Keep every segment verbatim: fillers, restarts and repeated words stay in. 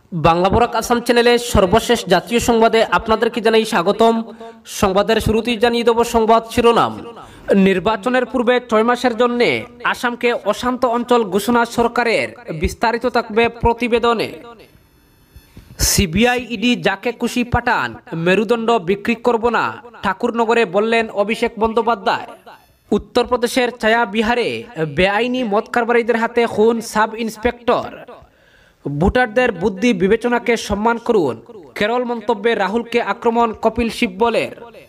বাংলা বরাক আসাম চ্যানেলে সর্বশেষ জাতীয় সংবাদে আপনাদেরকে জানাই স্বাগতম। সংবাদের শুরুতেই জানিয়ে দেব সংবাদ শিরোনাম। নির্বাচনের পূর্বে ছয় মাসের জন্য আসামকে অশান্ত অঞ্চল ঘোষণা সরকারের, বিস্তারিত থাকবে প্রতিবেদনে। সিবিআই ইডি যাকে খুশি পাঠান, মেরুদণ্ড বিক্রি করব না, ঠাকুরনগরে বললেন অভিষেক বন্দ্যোপাধ্যায়। উত্তরপ্রদেশের ছায়া বিহারে বেআইনি মদ কারবারিদের হাতে খুন সাব ইন্সপেক্টর। ভোটারদের বুদ্ধি বিবেচনাকে সম্মান করুন, কেরল মন্তব্যে রাহুলকে আক্রমণ কপিল সিব্বলের।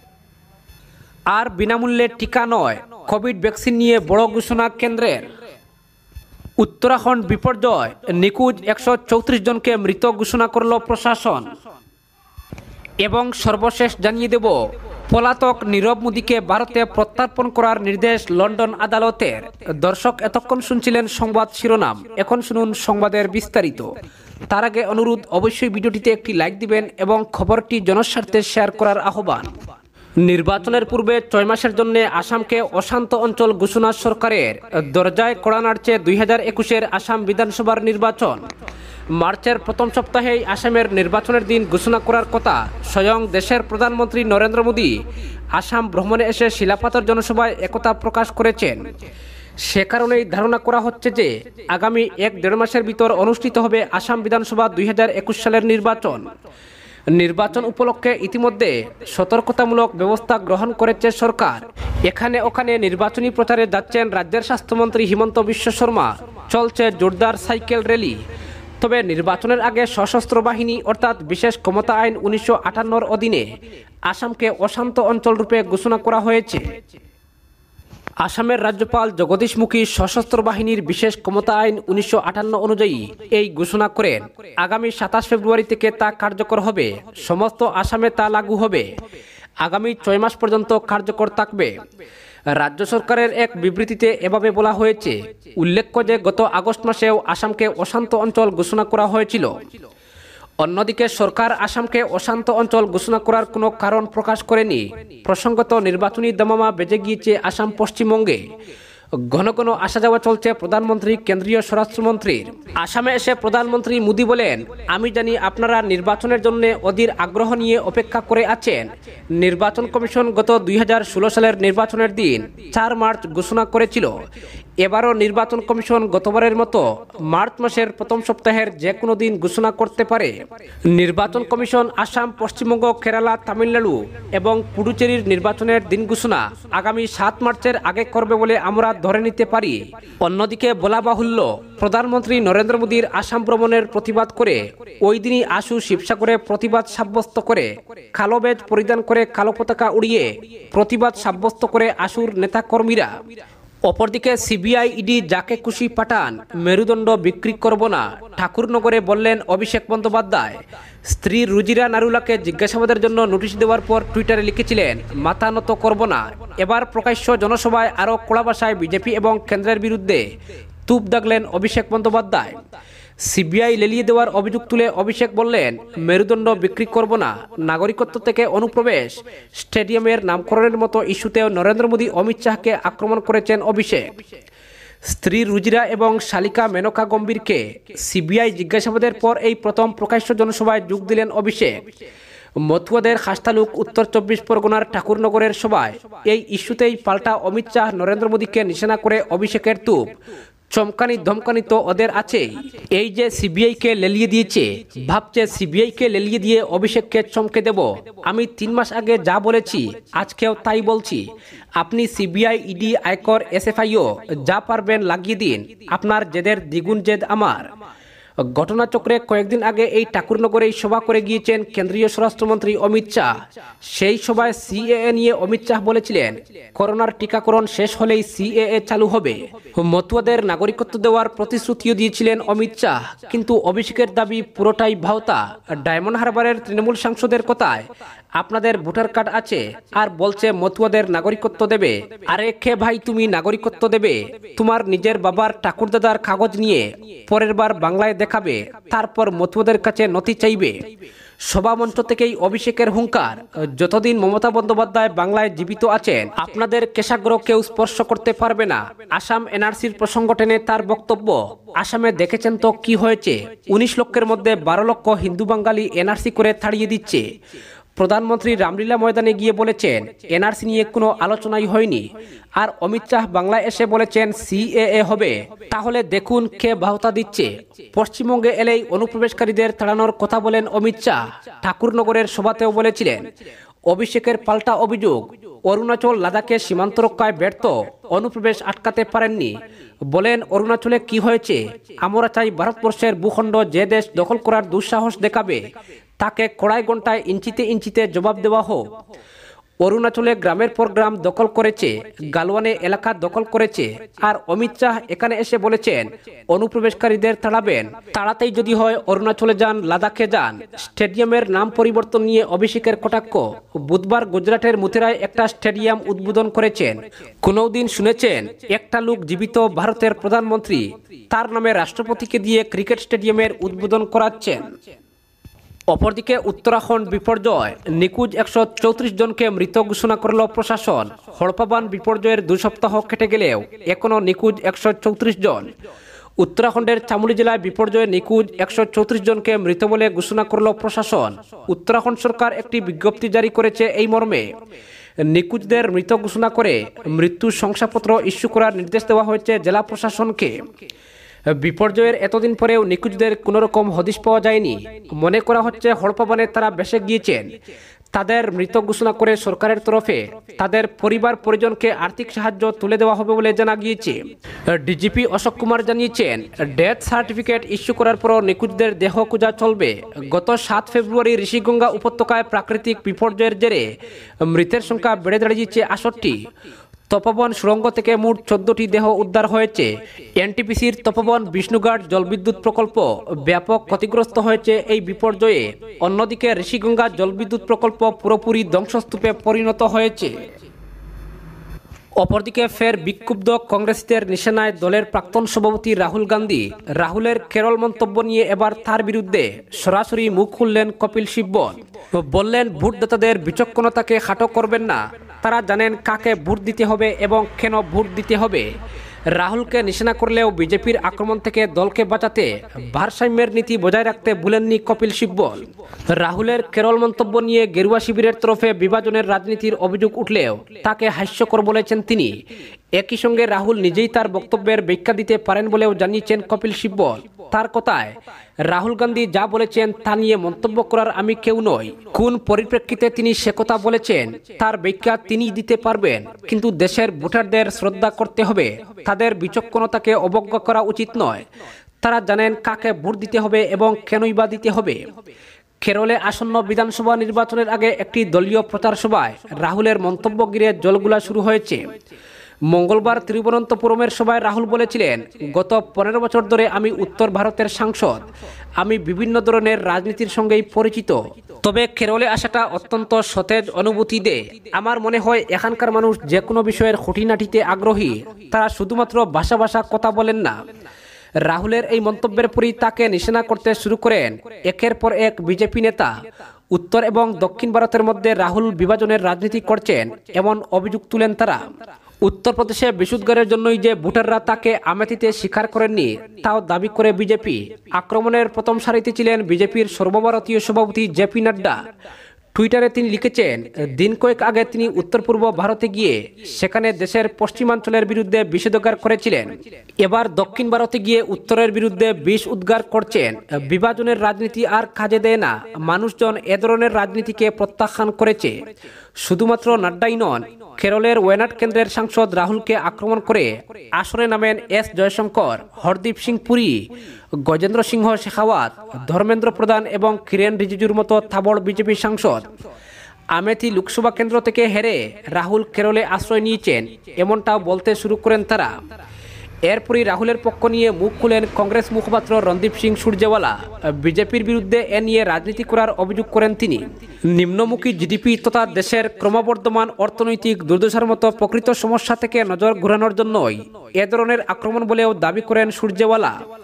আর বিনামূল্যে টিকা নয়, কোভিড ভ্যাকসিন নিয়ে বড় ঘোষণা কেন্দ্রের। উত্তরাখণ্ড বিপর্যয়, নিখোঁজ একশো চৌত্রিশ জনকে মৃত ঘোষণা করল প্রশাসন। এবং সর্বশেষ জানিয়ে দেব, পলাতক নীরব মোদীকে ভারতে প্রত্যার্পণ করার নির্দেশ লন্ডন আদালতের। দর্শক, এতক্ষণ শুনছিলেন সংবাদ শিরোনাম, এখন শুনুন সংবাদের বিস্তারিত। তার আগে অনুরোধ, অবশ্যই ভিডিওটিতে একটি লাইক দিবেন এবং খবরটি জনস্বার্থে শেয়ার করার আহ্বান। নির্বাচনের পূর্বে ছয় মাসের জন্য আসামকে অশান্ত অঞ্চল ঘোষণা সরকারের, দরজায় কড়া নাড়ছে দুই হাজার একুশের আসাম বিধানসভার নির্বাচন। মার্চের প্রথম সপ্তাহেই আসামের নির্বাচনের দিন ঘোষণা করার কথা। স্বয়ং দেশের প্রধানমন্ত্রী নরেন্দ্র মোদী আসাম ভ্রমণে এসে শিলাপাথর জনসভায় একথা প্রকাশ করেছেন। সে কারণেই ধারণা করা হচ্ছে যে আগামী এক দেড় মাসের ভিতর অনুষ্ঠিত হবে আসাম বিধানসভা দুই হাজার একুশ সালের নির্বাচন। নির্বাচন উপলক্ষে ইতিমধ্যে সতর্কতামূলক ব্যবস্থা গ্রহণ করেছে সরকার। এখানে ওখানে নির্বাচনী প্রচারে যাচ্ছেন রাজ্যের স্বাস্থ্যমন্ত্রী হিমন্ত বিশ্ব শর্মা। চলছে জোরদার সাইকেল র্যালি। তবে নির্বাচনের আগে সশস্ত্র বাহিনী অর্থাৎ বিশেষ ক্ষমতা আইন উনিশশো আটান্নর অধীনে আসামকে অশান্ত অঞ্চল রূপে ঘোষণা করা হয়েছে। আসামের রাজ্যপাল জগদীশ মুখী সশস্ত্র বাহিনীর বিশেষ ক্ষমতা আইন উনিশশো আটান্ন অনুযায়ী এই ঘোষণা করেন। আগামী সাতাশ ফেব্রুয়ারি থেকে তা কার্যকর হবে। সমস্ত আসামে তা লাগু হবে। আগামী ছয় মাস পর্যন্ত কার্যকর থাকবে। রাজ্য সরকারের এক বিবৃতিতে এভাবে বলা হয়েছে। উল্লেখ্য যে গত আগস্ট মাসেও আসামকে অশান্ত অঞ্চল ঘোষণা করা হয়েছিল। অন্যদিকে সরকার আসামকে অশান্ত অঞ্চল ঘোষণা করার কোনো কারণ প্রকাশ করেনি। প্রসঙ্গত, নির্বাচনী দামামা বেজে গিয়েছে আসাম পশ্চিমবঙ্গে। ঘন ঘন আসা যাওয়া চলছে প্রধানমন্ত্রী, কেন্দ্রীয় স্বরাষ্ট্রমন্ত্রীর। আসামে এসে প্রধানমন্ত্রী মোদী বলেন, আমি জানি আপনারা নির্বাচনের জন্য অধীর আগ্রহ নিয়ে অপেক্ষা করে আছেন। নির্বাচন কমিশন গত দুই হাজার ষোলো সালের নির্বাচনের দিন চার মার্চ ঘোষণা করেছিল। এবারও নির্বাচন কমিশন গতবারের মতো মার্চ মাসের প্রথম সপ্তাহের যে কোনো দিন ঘোষণা করতে পারে। নির্বাচন কমিশন আসাম, পশ্চিমবঙ্গ, কেরালা, তামিলনাড়ু এবং পুডুচেরির নির্বাচনের দিন ঘোষণা আগামী সাত মার্চের আগে করবে বলে আমরা ধরে নিতে পারি। অন্যদিকে বলা বাহুল্য, প্রধানমন্ত্রী নরেন্দ্র মোদীর আসাম ভ্রমণের প্রতিবাদ করে ওই দিনই আশু শিবসাগরে প্রতিবাদ সাব্যস্ত করে কালো ব্যাজ পরিধান করে কালো পতাকা উড়িয়ে প্রতিবাদ সাব্যস্ত করে আশুর নেতাকর্মীরা। অপরদিকে সিবিআই ইডি যাকে খুশি পাঠান, মেরুদণ্ড বিক্রি করব না, ঠাকুরনগরে বললেন অভিষেক বন্দ্যোপাধ্যায়। স্ত্রী রুজিরা নারুলাকে জিজ্ঞাসাবাদের জন্য নোটিশ দেওয়ার পর টুইটারে লিখেছিলেন, মাথা নত করব না। এবার প্রকাশ্য জনসভায় আরও কড়া ভাষায় বিজেপি এবং কেন্দ্রের বিরুদ্ধে তুপ দাগলেন অভিষেক বন্দ্যোপাধ্যায়। সিবিআই লেলিয়ে দেওয়ার অভিযোগ তুলে অভিষেক বললেন, মেরুদণ্ড বিক্রি করব না, নাগরিকত্ব থেকে অনুপ্রবেশ, স্টেডিয়ামের নামকরণের মতো ইস্যুতেও নরেন্দ্র মোদী অমিত শাহকে আক্রমণ করেছেন অভিষেক। স্ত্রী রুজিরা এবং শালিকা মেনকা গম্ভীরকে সিবিআই জিজ্ঞাসাবাদের পর এই প্রথম প্রকাশ্য জনসভায় যোগ দিলেন অভিষেক। মতুয়াদের খাসতালুক উত্তর চব্বিশ পরগনার ঠাকুরনগরের সভায় এই ইস্যুতেই পাল্টা অমিত শাহ নরেন্দ্র মোদীকে নিশানা করে অভিষেকের তুপ। চমকানি ধমকানি তো ওদের আছেই। এই যে সিবিআইকে লেলিয়ে দিয়েছে, ভাবছে সিবিআইকে লেলিয়ে দিয়ে অভিষেককে চমকে দেব। আমি তিন মাস আগে যা বলেছি আজকেও তাই বলছি। আপনি সিবিআই, ইডি, আয়কর, এসএফআইও যা পারবেন লাগিয়ে দিন। আপনার জেদের দ্বিগুণ জেদ আমার। ঘটনাচক্রে কয়েকদিন আগে এই ঠাকুরনগরেই সভা করে গিয়েছেন কেন্দ্রীয় স্বরাষ্ট্রমন্ত্রী অমিত শাহ। সেই সভায় সিএএ নিয়ে অমিত শাহ বলেছিলেন, করোনার টিকাকরণ শেষ হলেই সিএএ চালু হবে। মতুয়াদের নাগরিকত্ব দেওয়ার প্রতিশ্রুতিও দিয়েছিলেন অমিত শাহ। কিন্তু অভিষেকের দাবি পুরোটাই ভাওতা। ডায়মন্ড হারবারের তৃণমূল সাংসদের কথায়, আপনাদের ভোটার কার্ড আছে আর বলছে মতুয়াদের নাগরিকত্ব দেবে। আরে খে ভাই, তুমি নাগরিকত্ব দেবে তোমার নিজের বাবার ঠাকুরদাদার কাগজ নিয়ে, পরের বার বাংলায় দেখাবে, তারপর মতুয়াদের কাছে নথি চাইবে। সভামঞ্চ থেকেই অভিষেকের হুঙ্কার, যতদিন মমতা বন্দ্যোপাধ্যায় বাংলায় জীবিত আছেন আপনাদের কেশাগ্র কেউ স্পর্শ করতে পারবে না। আসাম এনআরসির প্রসঙ্গ টেনে তার বক্তব্য, আসামে দেখেছেন তো কি হয়েছে, উনিশ লক্ষের মধ্যে বারো লক্ষ হিন্দু বাঙালি এনআরসি করে তাড়িয়ে দিচ্ছে। প্রধানমন্ত্রী রামলীলা ময়দানে গিয়ে বলেছেন এনআরসি নিয়ে কোনো আলোচনাই হয়নি, আর অমিত শাহ বাংলায় এসে বলেছেন সিএএ হবে। তাহলে দেখুন কে বাহতা দিচ্ছে। পশ্চিমবঙ্গে এলেই অনুপ্রবেশকারীদের তাড়ানোর কথা বলেন অমিত শাহ, ঠাকুরনগরের সভাতেও বলেছিলেন। অভিষেকের পাল্টা অভিযোগ, অরুণাচল লাদাখে সীমান্ত রক্ষায় ব্যর্থ, অনুপ্রবেশ আটকাতে পারেননি। বলেন অরুণাচলে কি হয়েছে, আমরা চাই ভারতবর্ষের ভূখণ্ড যে দেশ দখল করার দুঃসাহস দেখাবে তাকে কড়াই ঘন্টায় ইঞ্চিতে ইঞ্চিতে জবাব দেওয়া হোক। অরুণাচলে গ্রামের পর গ্রাম দখল করেছে, গালওয়ানে এলাকা দখল করেছে, আর অমিত শাহ এখানে এসে বলেছেন অনুপ্রবেশকারীদের তাড়াবেন। তাড়াতেই যদি হয় অরুণাচলে যান, লাদাখে যান। স্টেডিয়ামের নাম পরিবর্তন নিয়ে অভিষেকের কটাক্ষ, বুধবার গুজরাটের মুথেরায় একটা স্টেডিয়াম উদ্বোধন করেছেন। কোনোদিন শুনেছেন একটা লোক জীবিত ভারতের প্রধানমন্ত্রী তার নামে রাষ্ট্রপতিকে দিয়ে ক্রিকেট স্টেডিয়ামের উদ্বোধন করাচ্ছেন? অপরদিকে উত্তরাখণ্ড বিপর্যয়, নিখোঁজ একশো চৌত্রিশ জনকে মৃত ঘোষণা করল প্রশাসন। হড়পাবান বিপর্যয়ের দু সপ্তাহ কেটে গেলেও এখনও নিখোঁজ একশো চৌত্রিশ জন। উত্তরাখণ্ডের চামুলি জেলায় বিপর্যয়ে নিখোঁজ একশো চৌত্রিশ জনকে মৃত বলে ঘোষণা করল প্রশাসন। উত্তরাখণ্ড সরকার একটি বিজ্ঞপ্তি জারি করেছে এই মর্মে। নিখোঁজদের মৃত ঘোষণা করে মৃত্যুর শংসাপত্র ইস্যু করার নির্দেশ দেওয়া হয়েছে জেলা প্রশাসনকে। বিপর্যয়ের এতদিন পরেও নিখোঁজদের কোনো রকম হদিশ পাওয়া যায়নি। মনে করা হচ্ছে হড়পাবানে তারা ভেসে গিয়েছেন। তাদের মৃত ঘোষণা করে সরকারের তরফে তাদের পরিবার পরিজনকে আর্থিক সাহায্য তুলে দেওয়া হবে বলে জানা গিয়েছে। ডিজিপি অশোক কুমার জানিয়েছেন ডেথ সার্টিফিকেট ইস্যু করার পর নিখোঁজদের দেহ খোঁজা চলবে। গত সাত ফেব্রুয়ারি ঋষিগঙ্গা উপত্যকায় প্রাকৃতিক বিপর্যয়ের জেরে মৃতের সংখ্যা বেড়ে দাঁড়িয়েছে আটষট্টি। তপবন সুড়ঙ্গ থেকে মোট চোদ্দটি দেহ উদ্ধার হয়েছে। এনটিপিসির তপবন বিষ্ণুঘাট জলবিদ্যুৎ প্রকল্প ব্যাপক ক্ষতিগ্রস্ত হয়েছে এই বিপর্যয়ে। অন্যদিকে ঋষিগঙ্গা জলবিদ্যুৎ প্রকল্প পুরোপুরি ধ্বংসস্তূপে পরিণত হয়েছে। অপরদিকে ফের বিক্ষুব্ধ কংগ্রেসীদের নিশানায় দলের প্রাক্তন সভাপতি রাহুল গান্ধী। রাহুলের কেরল মন্তব্য নিয়ে এবার তার বিরুদ্ধে সরাসরি মুখ খুললেন কপিল সিব্বল। বললেন ভোটদাতাদের বিচক্ষণতাকে খাটো করবেন না, তারা জানেন কাকে ভোট দিতে হবে এবং কেন ভোট দিতে হবে। রাহুলকে নিশানা করলেও বিজেপির আক্রমণ থেকে দলকে বাঁচাতে ভারসাম্যের নীতি বজায় রাখতে ভুলেননি কপিল সিব্বল। রাহুলের কেরল মন্তব্য নিয়ে গেরুয়া শিবিরের তরফে বিভাজনের রাজনীতির অভিযোগ উঠলেও তাকে হাস্যকর বলেছেন তিনি। একই সঙ্গে রাহুল নিজেই তার বক্তব্যের ব্যাখ্যা দিতে পারেন বলেও জানিয়েছেন কপিল সিব্বল। তার কথায়, রাহুল গান্ধী যা বলেছেন তা নিয়ে মন্তব্য করার আমি কেউ নই। কোন পরিপ্রেক্ষিতে তিনি সে কথা বলেছেন তার ব্যাখ্যা তিনিই দিতে পারবেন, কিন্তু দেশের ভোটারদের শ্রদ্ধা করতে হবে, তাদের বিচক্ষণতাকে অবজ্ঞা করা উচিত নয়। তারা জানেন কাকে ভোট দিতে হবে এবং কেনই বা দিতে হবে। কেরলে আসন্ন বিধানসভা নির্বাচনের আগে একটি দলীয় প্রচার সভায় রাহুলের মন্তব্য ঘিরে জলগুলা শুরু হয়েছে। মঙ্গলবার তিরুবনন্তপুরমের সভায় রাহুল বলেছিলেন, গত পনেরো বছর ধরে আমি উত্তর ভারতের সাংসদ, আমি বিভিন্ন ধরনের রাজনীতির সঙ্গেই পরিচিত, তবে কেরলে আসাটা অত্যন্ত সতেজ অনুভূতি দেয়। আমার মনে হয় এখানকার মানুষ যে কোনো বিষয়ের খুঁটিনাটিতে আগ্রহী, তারা শুধুমাত্র ভাষা ভাষা কথা বলেন না। রাহুলের এই মন্তব্যের পরই তাকে নিশানা করতে শুরু করেন একের পর এক বিজেপি নেতা। উত্তর এবং দক্ষিণ ভারতের মধ্যে রাহুল বিভাজনের রাজনীতি করছেন এমন অভিযোগ তুলেন তারা। উত্তরপ্রদেশে বিশুদ্ধারের জন্যই যে ভোটাররা তাকে আমেথিতে স্বীকার করেননি তাও দাবি করে বিজেপি। আক্রমণের প্রথম সারিতে ছিলেন বিজেপির সর্বভারতীয় সভাপতি জেপি নাড্ডা। টুইটারে তিনি লিখেছেন, দিন কয়েক আগে তিনি উত্তর পূর্ব ভারতে গিয়ে সেখানে দেশের পশ্চিমাঞ্চলের বিরুদ্ধে বিষেধাগার করেছিলেন। এবার দক্ষিণ ভারতে গিয়ে উত্তরের বিরুদ্ধে বিষ উদ্গার করছেন। বিভাজনের রাজনীতি আর কাজে দেয় না, মানুষজন এ ধরনের রাজনীতিকে প্রত্যাখ্যান করেছে। শুধুমাত্র নাড্ডাই নন, কেরলের ওয়েনাড কেন্দ্রের সাংসদ রাহুলকে আক্রমণ করে আসরে নামেন এস জয়শঙ্কর, হরদীপ সিং পুরী, গজেন্দ্র সিংহ শেখাওয়াত, ধর্মেন্দ্র প্রধান এবং কিরেন রিজিজুর মতো তাবড় বিজেপি সাংসদ। আমেথি লোকসভা কেন্দ্র থেকে হেরে রাহুল কেরলে আশ্রয় নিয়েছেন এমনটাও বলতে শুরু করেন তারা। এরপরই রাহুলের পক্ষ নিয়ে মুখ খুলেন কংগ্রেস মুখপাত্র রণদীপ সিং সুরজেওয়ালা। বিজেপির বিরুদ্ধে এ নিয়ে রাজনীতি করার অভিযোগ করেন তিনি। নিম্নমুখী জিডিপি তথা দেশের ক্রমবর্ধমান অর্থনৈতিক দুর্দশার মতো প্রকৃত সমস্যা থেকে নজর ঘোরানোর জন্যই এ ধরনের আক্রমণ বলেও দাবি করেন সুরজেওয়ালা।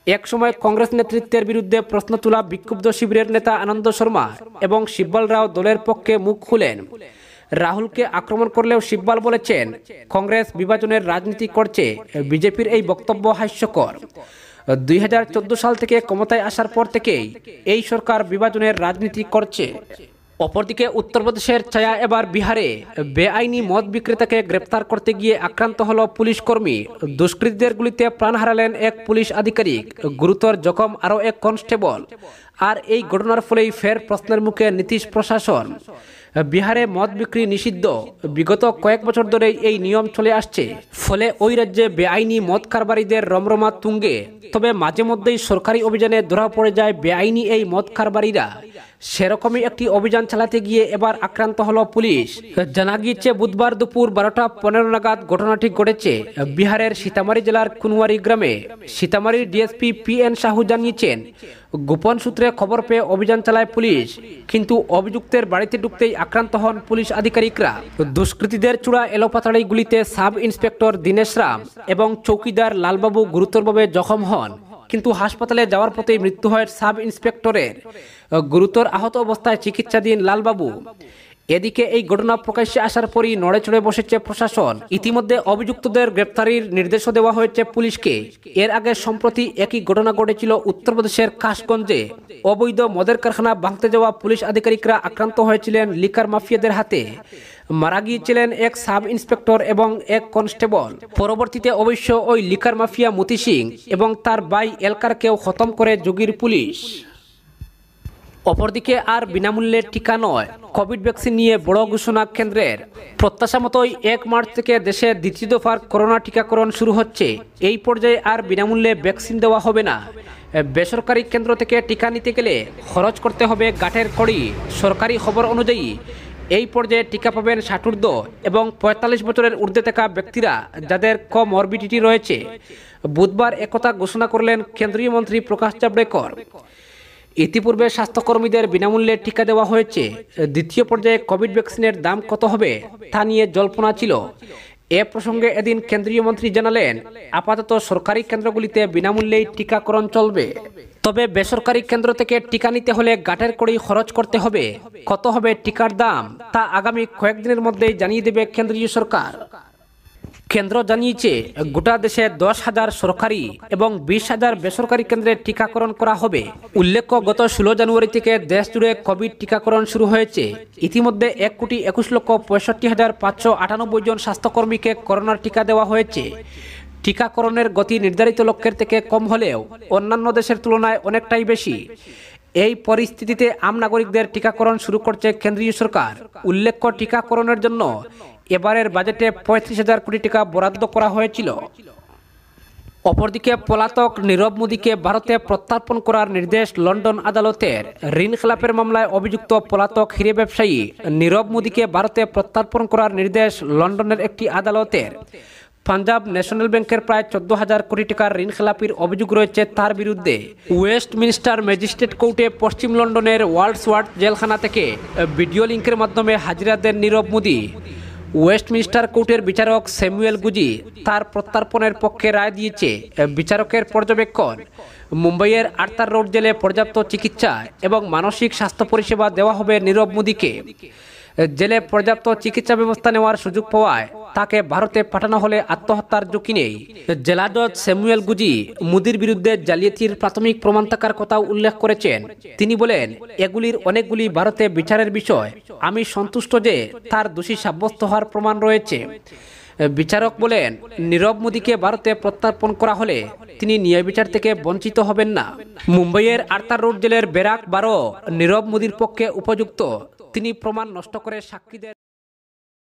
একসময় কংগ্রেস নেতৃত্বের বিরুদ্ধে প্রশ্ন তোলা বিক্ষুব্ধ শিবিরের নেতা আনন্দ শর্মা এবং শিববাল রাও দলের পক্ষে মুখ খুলেন। রাহুলকে আক্রমণ করলেও শিববাল বলেছেন, কংগ্রেস বিভাজনের রাজনীতি করছে। বিজেপির এই বক্তব্য হাস্যকর। দুই হাজার চোদ্দ সাল থেকে ক্ষমতায় আসার পর থেকেই এই সরকার বিভাজনের রাজনীতি করছে। অপরদিকে উত্তরপ্রদেশের ছায়া এবার বিহারে বেআইনি মদ বিক্রেতাকে গ্রেপ্তার করতে গিয়ে আক্রান্ত হল পুলিশ কর্মী। দুষ্কৃতীদের গুলিতে প্রাণ হারালেন এক পুলিশ আধিকারিক, গুরুতর জখম আরও এক কনস্টেবল। আর এই ঘটনার ফলেই ফের প্রশ্নের মুখে নীতিশ প্রশাসন। বিহারে মদ বিক্রি নিষিদ্ধ। বিগত কয়েক বছর ধরেই এই নিয়ম চলে আসছে, ফলে ওই রাজ্যে বেআইনি মদ কারবারিদের রমরমা তুঙ্গে। তবে মাঝে মধ্যেই সরকারি অভিযানে ধরা পড়ে যায় বেআইনি এই মদ কারবারিরা। সেরকমই একটি অভিযান চালাতে গিয়ে এবার আক্রান্ত হলো পুলিশ। জানা গিয়েছে, বুধবার দুপুর বারোটা পনেরো নাগাদ ঘটনাটি ঘটেছে বিহারের সীতামারি জেলার কুনওয়ারি গ্রামে। সীতামারির ডিএসপি পি এন সাহু জানিয়েছেন, গোপন সূত্রে খবর পেয়ে অভিযান চালায় পুলিশ, কিন্তু অভিযুক্তের বাড়িতে ঢুকতেই আক্রান্ত হন পুলিশ আধিকারিকরা। দুষ্কৃতীদের চূড়া এলোপাতাড়ি গুলিতে সাব ইন্সপেক্টর দীনেশ রাম এবং চৌকিদার লালবাবু গুরুতরভাবে জখম হন, কিন্তু হাসপাতালে যাওয়ার পথেই মৃত্যু হয় সাব ইন্সপেক্টরের। গুরুতর আহত অবস্থায় চিকিৎসাধীন লালবাবু। এদিকে এই ঘটনা প্রকাশ্যে আসার পরই নড়ে চড়ে বসেছে প্রশাসন। ইতিমধ্যে অভিযুক্তদের গ্রেপ্তারির নির্দেশও দেওয়া হয়েছে পুলিশকে। এর আগে সম্প্রতি একই ঘটনা ঘটেছিল উত্তরপ্রদেশের কাশগঞ্জে। অবৈধ মদের কারখানা ভাঙতে যাওয়া পুলিশ আধিকারিকরা আক্রান্ত হয়েছিলেন লিকার মাফিয়াদের হাতে। মারা গিয়েছিলেন এক সাব ইন্সপেক্টর এবং এক কনস্টেবল। পরবর্তীতে অবশ্য ওই লিকার মাফিয়া মতি সিং এবং তার ভাই এলকারকেও খতম করে যোগীর পুলিশ। অপরদিকে আর বিনামূল্যে টিকা নয়, কোভিড ভ্যাকসিন নিয়ে বড় ঘোষণা কেন্দ্রের। প্রত্যাশা মতোই এক মার্চ থেকে দেশে দ্বিতীয় দফার করোনা টিকাকরণ শুরু হচ্ছে। এই পর্যায়ে আর বিনামূল্যে ভ্যাকসিন দেওয়া হবে না। বেসরকারি কেন্দ্র থেকে টিকা নিতে গেলে খরচ করতে হবে গাঁটের কড়ি। সরকারি খবর অনুযায়ী এই পর্যায়ে টিকা পাবেন ষাটূর্ধ্ব এবং পঁয়তাল্লিশ বছরের ঊর্ধ্বে থাকা ব্যক্তিরা, যাদের কমরবিডিটি রয়েছে। বুধবার একথা ঘোষণা করলেন কেন্দ্রীয় মন্ত্রী প্রকাশ জাভড়েকর। ইতিপূর্বে স্বাস্থ্যকর্মীদের বিনামূল্যে টিকা দেওয়া হয়েছে। দ্বিতীয় পর্যায়ে কোভিড ভ্যাকসিনের দাম কত হবে তা নিয়ে জল্পনা ছিল। এ প্রসঙ্গে এদিন কেন্দ্রীয় মন্ত্রী জানালেন, আপাতত সরকারি কেন্দ্রগুলিতে বিনামূল্যেই টিকাকরণ চলবে। তবে বেসরকারি কেন্দ্র থেকে টিকা নিতে হলে গাঁটের কড়ি খরচ করতে হবে। কত হবে টিকার দাম তা আগামী কয়েকদিনের মধ্যেই জানিয়ে দেবে কেন্দ্রীয় সরকার। কেন্দ্র জানিয়েছে, গোটা দেশে দশ হাজার সরকারি এবং বিশ হাজার বেসরকারি কেন্দ্রে টিকাকরণ করা হবে। উল্লেখ্য, গত ষোলো জানুয়ারি থেকে দেশ জুড়ে কোভিড টিকাকরণ শুরু হয়েছে। ইতিমধ্যে এক কোটি একুশ লক্ষ পঁয়ষট্টি হাজার পাঁচশো আটানব্বই জন স্বাস্থ্যকর্মীকে করোনার টিকা দেওয়া হয়েছে। টিকাকরণের গতি নির্ধারিত লক্ষ্যের থেকে কম হলেও অন্যান্য দেশের তুলনায় অনেকটাই বেশি। এই পরিস্থিতিতে আম নাগরিকদের টিকাকরণ শুরু করছে কেন্দ্রীয় সরকার। উল্লেখ্য, টিকাকরণের জন্য এবারের বাজেটে পঁয়ত্রিশ হাজার কোটি টাকা বরাদ্দ করা হয়েছিল। অপরদিকে পলাতক নীরব মোদীকে ভারতে প্রত্যার্পণ করার নির্দেশ লন্ডন আদালতের। ঋণ খেলাপের মামলায় অভিযুক্ত পলাতক হিরে ব্যবসায়ী নীরব মোদীকে ভারতে প্রত্যার্পণ করার নির্দেশ লন্ডনের একটি আদালতের। পাঞ্জাব ন্যাশনাল ব্যাংকের প্রায় চোদ্দ হাজার কোটি টাকার ঋণ খেলাপির অভিযোগ রয়েছে তার বিরুদ্ধে। ওয়েস্টমিনস্টার ম্যাজিস্ট্রেট কোর্টে পশ্চিম লন্ডনের ওয়ার্ডসওয়ার্থ জেলখানা থেকে ভিডিও লিঙ্কের মাধ্যমে হাজিরা দেন নীরব মোদী। ওয়েস্টমিনস্টার কোর্টের বিচারক স্যামুয়েল গুজি তার প্রত্যার্পণের পক্ষে রায় দিয়েছে। বিচারকের পর্যবেক্ষণ, মুম্বাইয়ের আর্থার রোড জেলে পর্যাপ্ত চিকিৎসা এবং মানসিক স্বাস্থ্য পরিষেবা দেওয়া হবে নীরব মোদীকে। জেলে পর্যাপ্ত চিকিৎসা ব্যবস্থা নেওয়ার সুযোগ পাওয়ায় তাকে ভারতে পাঠানো হলে আত্মহত্যার ঝুঁকি নেই। জেলা জজ স্যামুয়েল গুজি মোদীর বিরুদ্ধে জালিয়াতির প্রাথমিক প্রমাণ থাকার কথাও উল্লেখ করেছেন। তিনি বলেন, এগুলির অনেকগুলি ভারতে বিচারের বিষয়। আমি সন্তুষ্ট যে তার দোষী সাব্যস্ত হওয়ার প্রমাণ রয়েছে। বিচারক বলেন, নীরব মোদীকে ভারতে প্রত্যার্পণ করা হলে তিনি ন্যায় বিচার থেকে বঞ্চিত হবেন না। মুম্বাইয়ের আর্থার রোড জেলের ব্যারাক বারো নীরব মোদীর পক্ষে উপযুক্ত। তিনি প্রমাণ নষ্ট করে সাক্ষীদের